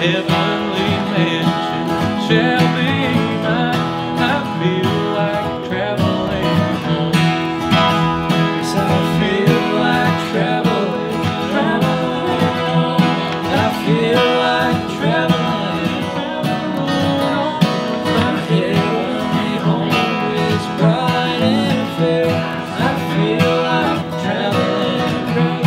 heavenly mansion shall be mine. I feel like traveling home. Yes, I feel like traveling home. I feel like traveling home. My heavenly home is bright and fair. I feel like traveling home.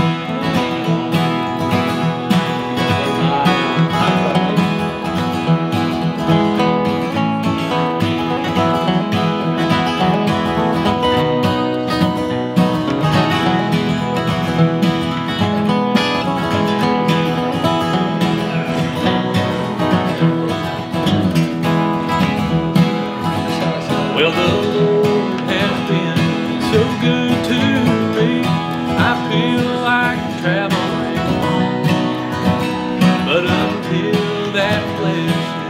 Well, the Lord has been so good to me. I feel like traveling home. But until that blessing